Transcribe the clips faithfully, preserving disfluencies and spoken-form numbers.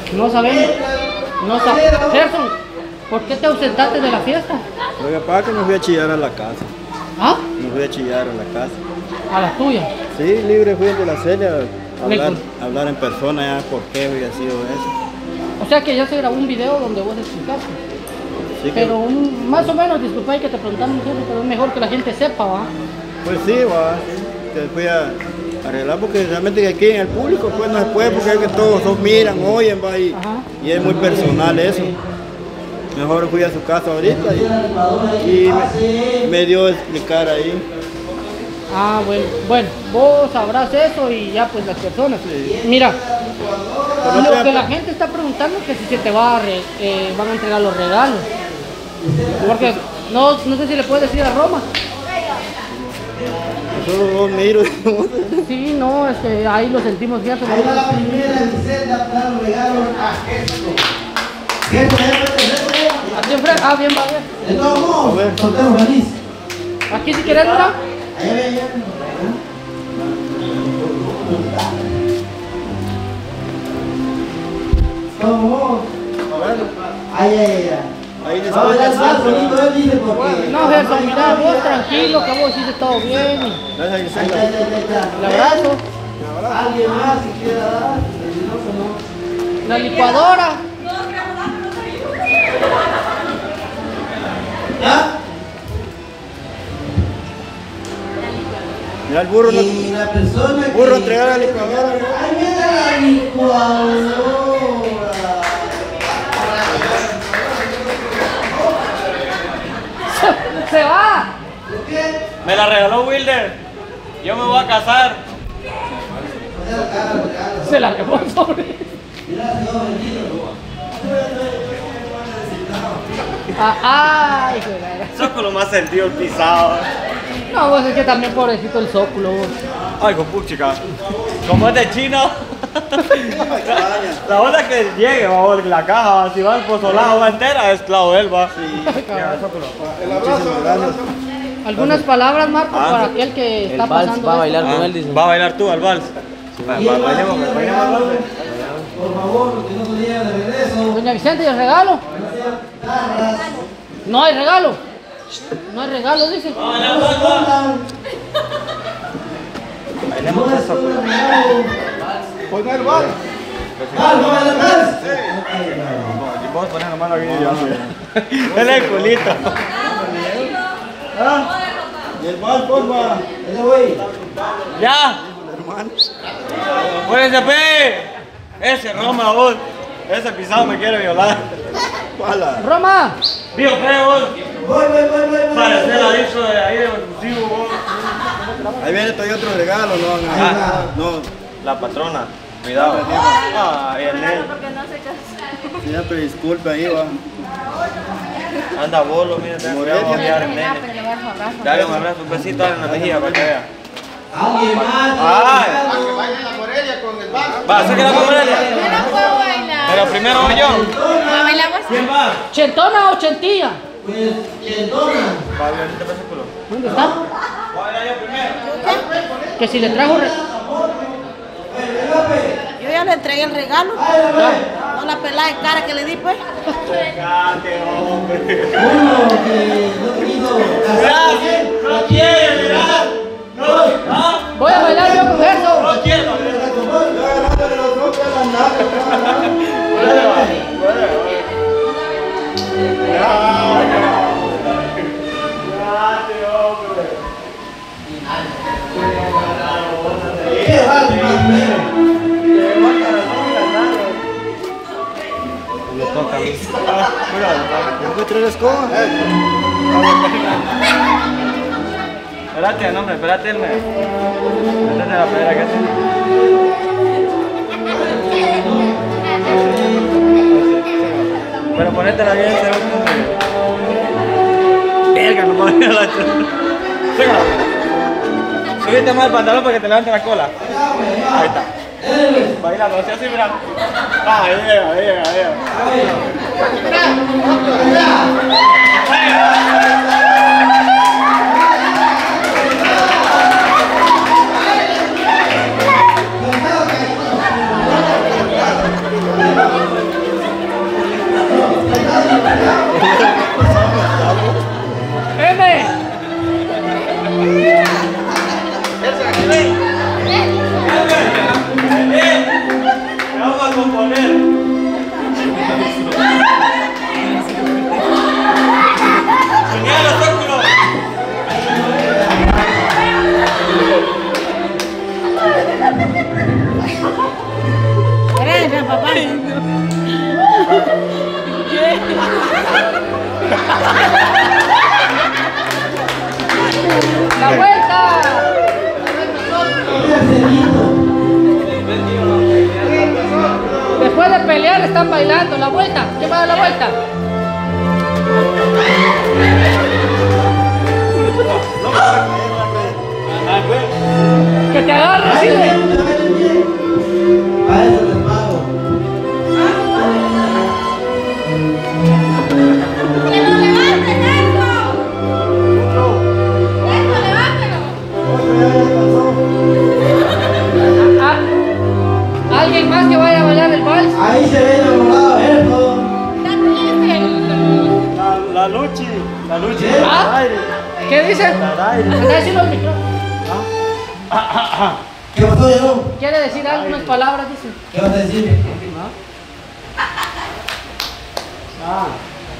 No sabemos. No sabemos. Gerson, ¿por qué te ausentaste de la fiesta? Lo que pasa es que me fui a chillar a la casa. ¿Ah? Me fui a chillar a la casa. ¿A la tuya? Sí, libre fui de la Celia a hablar, Le... hablar en persona ya por qué había sido eso. O sea que ya se grabó un video donde vos explicaste. Sí, pero que... un, más o menos, disculpa que te preguntamos eso, pero es mejor que la gente sepa, ¿va? Pues sí, va, sí. Que fui a arreglar porque realmente que aquí en el público pues no se puede porque es que todos, todos miran, oyen, va, y, y es muy personal eso. Mejor fui a su casa ahorita y, y me, me dio a explicar ahí. Ah, bueno, bueno, vos sabrás eso y ya pues las personas. Sí. Mira, lo te... que la gente está preguntando es que si se te va a re, eh, van a entregar los regalos. Porque no, no sé si le puedes decir a Roma. Solo dos miro. Sí, no, es que ahí lo sentimos bien. Ahí va la primera Vicenta para los regalos a Gesto. Gesto, aquí enfrente, ah, bien, va bien. De todos modos, soltero feliz. Aquí si quieres, ¿verdad? Ahí ven, ya. Vamos. Ay, ay, ay. Ahí va a bailar más bonito él, dice, porque... No, Gerson, mira, vos tranquilo, que vos hiciste todo bien. Gracias, Gisela. El abrazo. Alguien más si quiera dar, si no, pues no. La licuadora. ¿Ya? Mira el burro, no... Y la persona que... burro entregar la licuadora. ¡Ay, mira la licuadora! Se va. Me la regaló Wilder. Yo me voy a casar. Se la llevó sobre. Ah, ay, Zóculo más sentido el pisado. no, vos es que también pobrecito el Zóculo. Vos. Ay, compuchica. Como es de chino. La onda que llegue, vamos, la caja, si va al pozolado va entera, es clavo él, va. Sí. El abrazo, el abrazo. Algunas palabras, Marco, Ah, para aquel que está el vals pasando. va a bailar esto. con él, dice. Va a bailar tú al vals. Va, va, bailemos, bailemos al vals. Por favor, que no se lleve de regreso. Doña Vicente, ¿y el regalo? No hay regalo. No hay regalo, dice. Va a bailar al vals, va. Bailemos al Zóculo. Pon el bar. ¡Ah, no me la más! Y vos pones la mano aquí y yo. Él es el culito. ¿Ah? Y el bar, porfa. Ese güey. ¡Ya! ¡Pónganse pe! Ese Roma, vos. Ese pisado me quiere violar. Pala. Roma. Vio feo, vos. Voy, voy, voy, voy. Parece la dicho de ahí de exclusivo, vos. Ahí viene todavía otro regalo, no, Ah. no. La patrona. Cuidado. Ah, el nene. Siempre disculpe ahí, va. Anda bolo, mira, te voy a enviar el nene. Dale un abrazo, un besito en la mejilla para que vea. Alguien más. ¡Ay! Va, saque la Morelia. Yo no puedo bailar. Pero primero voy yo. ¿No bailamos? ¿Quién va? ¿Chentona o chentilla? Pues, Chentona. Va, Violeta, versículo. ¿Dónde está? Voy a bailar yo primero. Que si le trajo... Re... Yo ya le entregué el regalo. No la pelada de cara que le di, pues. Cállate, hombre. Uno que no quiso casarse. No quiere, mira. No, no. Voy a bailar yo con Gerson. No quiero. ¿Qué va a primero? Le toca a mí. ¿Ya encontré la escoba? Espérate, no, hombre, espérate, el me. Espérate la primera que hace. Pero ponétela bien, se ve como... Verga, no puedo ir a la chota. Sígalo. Subiste más el pantalón para que te levante la cola. Ahí está. Baila, no sea así, mira. Ah, ahí llega, ahí llega, ahí llega. Gracias, papá. ¡La vuelta! Después de pelear están bailando. La vuelta. ¿Quién va a dar la vuelta? Que te agarre, sí. A eso les pago. ¡Que lo levanten, eso! ¡Eso, levántelo! Ah, ¿alguien más que vaya a bailar el vals? Ahí se ve enamorado, ¿eh? La, la lucha, la lucha. ¿Ah? Al aire. ¿Qué dicen? Al aire. Anda a decirlo al micrófono. ¿Qué pasó, yo? Quiere decir algunas palabras, dice. ¿Qué vas a decir? Ah.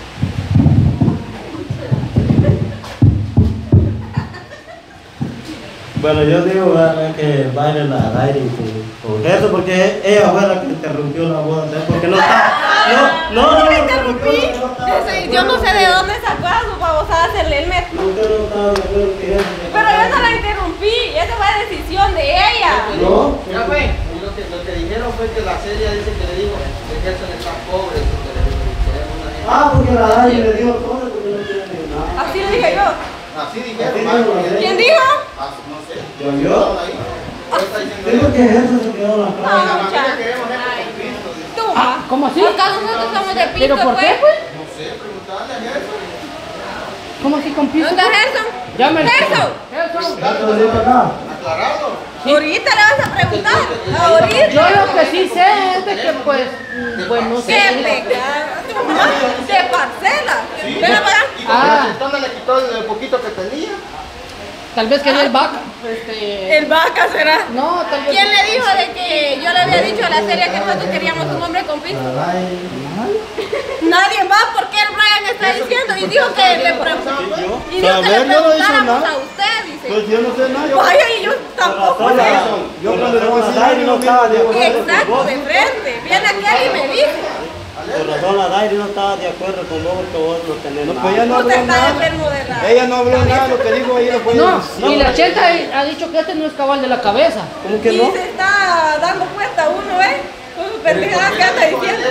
Bueno, yo digo ¿verdad? Que bailen al aire con, con eso, porque ella fue la que interrumpió la boda, ¿sabes? Porque no está. No, no, no, Yo no, la interrumpí. interrumpió, Yo no sé de dónde sacó a su babosada hacerle el metro. Usted no estaba de acuerdo que ella. Pero yo no la interrumpí. Esa fue decisión de ella. No, Ya fue. Y lo que, lo que dijeron fue que la serie dice que le dijo que Gerson está pobre, porque le dijo que queremos una gente. ah, porque la Dari le dio todo porque no tiene ni nada. Así le dije yo. Así dijeron. Así Marco, dijo. que- ¿Quién dijo? Ah, no sé. ¿Yo, yo? Estaban ahí. Él está diciendo Digo eso. que eso se quedó en la En cara. la No, familia mucha. queremos gente con Cristo. dice. Tú, Ah, ¿cómo así? ¿Acaso nosotros somos de ¿Pero pisto, por qué, pues? No sé, preguntarle a Gerson. ¿Cómo así con piso? ¿Dónde está Gerson? Llámelo. Gerson. Gerson. ¿Cuánto le dijo acá? Aclarado. Ahorita le vas a preguntar. Ahorita. Yo lo que sí sé es de que, pues, mm, pues no sé. ¡Qué pecado! De parcela. Ven a pagar. Y con Ah. la chistona le quitó el poquito que tenía. Tal vez quería el back. Este... El vaca será. No, tal vez. ¿Quién le dijo de que yo le había dicho a la serie que nosotros queríamos un hombre con pisto? Nadie más, porque el Brian está diciendo y dijo que le preguntáramos. Y dijo A que ver, le yo no hice preguntáramos nada. a usted, dice. Pues yo no sé nada. Yo, Vaya, y yo tampoco sé. yo cuando le voy a decir Dari no estaba de acuerdo con Exacto, vos. de frente. Viene aquel y me dice. Por razón la Dari no estaba de acuerdo con vos porque vos no tenés no, nada. pues ella no Usted habló está nada. enfermo de la... Ella no habló nada, lo que dijo ella fue. No, y la cheta ha dicho que este no es cabal de la cabeza. ¿Cómo que Y no? se está dando cuenta uno, ¿eh? Con sus pendejadas que anda diciendo.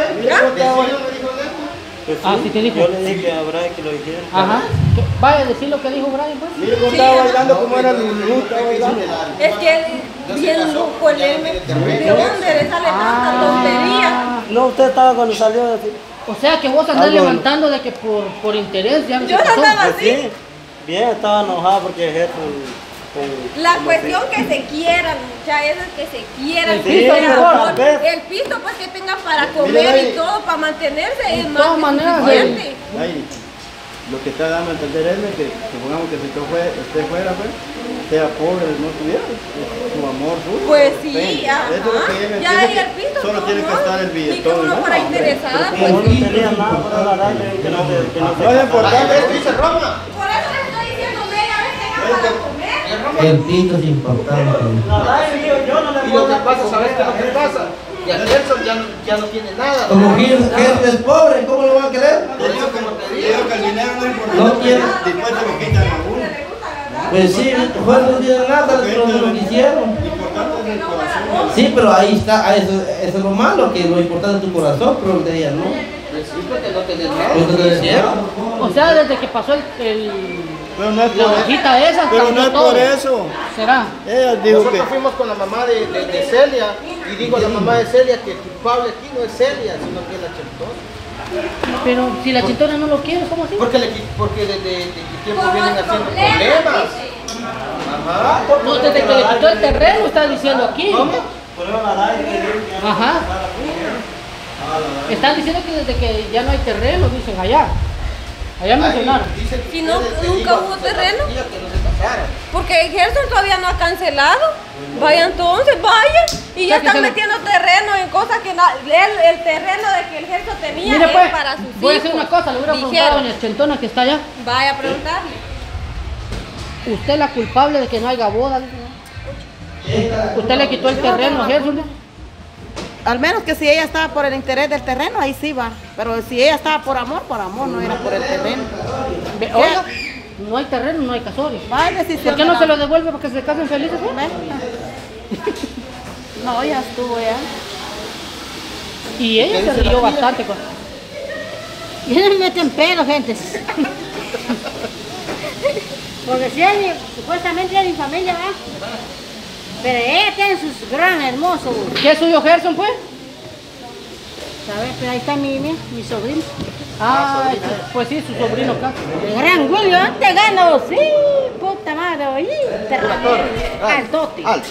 Pues Ah, sí te dijo. Yo le dije que a Brian que lo dijera. Ajá. ¿Qué- Vaya a decir lo que dijo Brian, pues. Mira cómo Sí, estaba ajá. bailando, como era Lulú, estaba bailando. Es que él bien loco el M. ¿De dónde le sale tanta tontería? No, usted estaba cuando salió de aquí. O sea que vos andás Algo- levantando de que por, por interés ya no Yo se pasó. andaba Pues así. sí, bien, estaba enojado porque es con... con La como cuestión así. que se quieran, muchachos, es que se quieran. El que piso, tengan por amor. favor. El piso, pues que tengan para comer Mira ahí. y todo, para mantenerse, es De más todas que maneras, suficiente. Ahí, lo que está dando a entender él es que supongamos que si usted fuera, usted fuera pues, sea pobre, no tuviera su amor suyo. Pues su sí, depende. ajá. Eso es lo que ella Ya entiende hay el piso, Solo ¿no? tiene que estar el Y que billetón. uno ¿no? fuera Hombre, interesada, Como pues vos no sí. tenías nada por la Dari, que no se... Que no se No es importante. Esto dice Roma. Por eso le estoy diciendo media vez tengan para comer. Y Roma. El pito es importante. La Dari dijo, yo no le Y puedo lo que dar pasa, por ¿sabes qué es lo que comer a pasa? Y a Gerson ya, no- ya no tiene nada. Como que que es pobre, ¿cómo lo van a querer? Te digo como te digo que el dinero no importa. No tiene. Después te lo quitan a uno. Pues sí, pues no tiene nada, pero no lo quisieron. Lo importante es el corazón. Sí, pero ahí está, ah, eso, eso es lo malo, que lo importante es tu corazón, pero de ella no. Pues sí, porque no tenés nada. Pues no te decía. O sea, desde que pasó el, el- Pero no es la por eso. hojita esa, Pero no cambió es todo. por eso. ¿Será? Ella dijo que. Nosotros fuimos con la mamá de, de, de Celia y dijo la mamá de Celia que el culpable aquí no es Celia, sino que es la chentona. Pero si la chitona no lo quiere, ¿cómo así? Porque, le, qui- porque desde de, de tiempo Por vienen los haciendo problemas, problemas. dice. Ajá. No, desde que le quitó el terreno, está diciendo aquí. Por eso la Dari le dijo que ya no Ajá. se pasara con ella. Están diciendo que desde que ya no hay terreno, dicen allá. Allá mencionaron. Ahí dice que Si no, ustedes le nunca digo a hubo sus terreno. amigas que no se casaran. Porque Gerson todavía no ha cancelado. Vaya entonces, vaya. Y ya O sea, que están se lo- metiendo terreno en cosas que na- el, el terreno de que el Gerson tenía Mire es pues, para sus voy a hijos. hacer una cosa, le voy a preguntar a Dijeron. doña Chentona que está allá. Vaya a preguntarle. ¿Usted es la culpable de que no haya boda? Dice, ¿no? ¿Usted le quitó el terreno a Gerson? Al menos que si ella estaba por el interés del terreno, ahí sí va. Pero si ella estaba por amor, por amor, no era por el terreno. Ve, oiga, no hay terreno, no hay casores. Vale, si ¿Por qué no se lo devuelve para que se casen felices? ¿Eh? No, ya estuvo ya. Y ella se rió bastante. Con... Y no me meten pelo, gente. Porque si es, supuestamente es mi familia, ¿va? Pero ella tiene sus gran hermosos. ¿Qué es suyo, Gerson, pues? ¿Sabes? Pero ahí está mi, mi, mi sobrino. Ah, pues sí, su sobrino acá. El gran Julio, te gano, sí, puta madre, oí. Altote. Alto.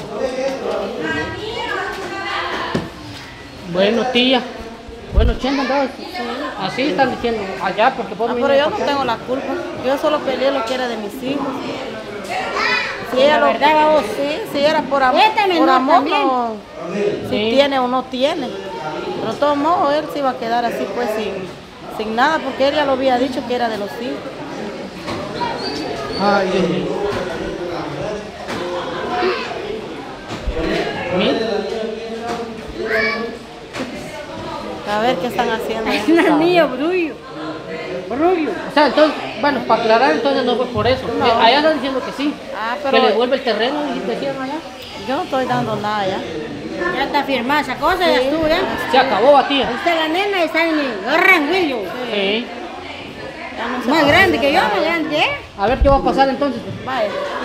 Bueno, tía. Bueno, Chenda, andaba así están diciendo allá porque por Ah, mí pero yo no para acá. tengo la culpa. Yo solo peleé lo que era de mis hijos. Si ella La lo, verdad, vamos. sí, si era por amor, Esta por menor amor también. no, si Sí. tiene o no tiene. Pero de todos modos él se iba a quedar así pues sin, sin nada porque él ya lo había dicho que era de los hijos. Ay, Dios mío. Mira. A ver qué están haciendo. Es una niña, brullo. Brullo. O sea, entonces, bueno, para aclarar, entonces no fue por eso. No. Eh, Allá están diciendo que sí. Ah, Que pero le devuelve el terreno y decían allá. yo no estoy dando nada ya. Ya está firmada esa cosa, ya estuvo ya. Se acabó, a tía. Ahí está la nena y está en mi gran Julio. Sí. Ya no se Más puede grande hacer que yo, nada más ya. grande que él. A ver qué va a pasar entonces. Vaya.